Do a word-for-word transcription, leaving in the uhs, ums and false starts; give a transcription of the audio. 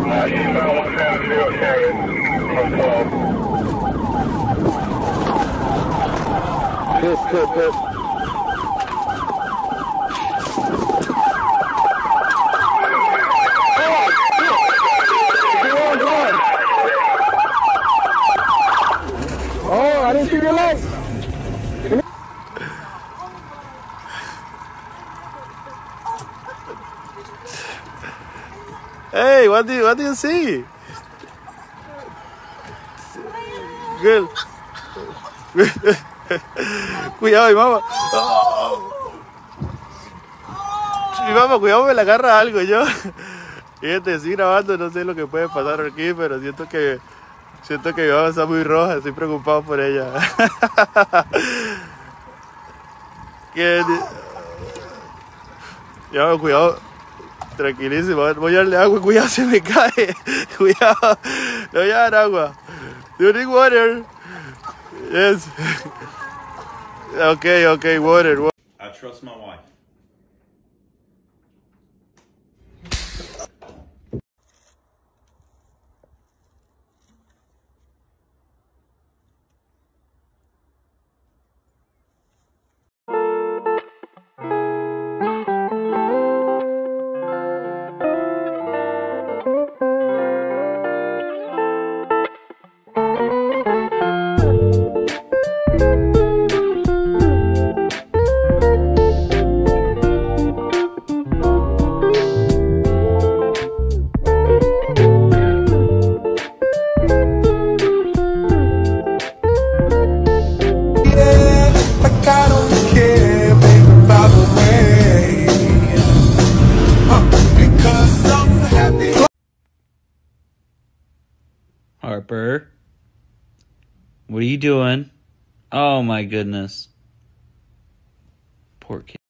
eastbound one seven zero Chariot from twelve. Pit, pit, pit. Oh, I didn't see your light. Hey, what do you what do you see? Good. Cuidado, mi mamá. Oh. Mi mamá, cuidado, me la agarra algo yo. Fíjate, estoy grabando, no sé lo que puede pasar aquí, pero siento que siento que mi mamá está muy roja, estoy preocupado por ella. ¿Qué? Ya, cuidado. Tranquilísimo, voy a darle agua, cuidado, se me cae. Cuidado, le voy a dar agua. Do you need water? Yes. Okay, okay, water, water. I trust my wife. Harper, what are you doing? Oh my goodness. Poor kid.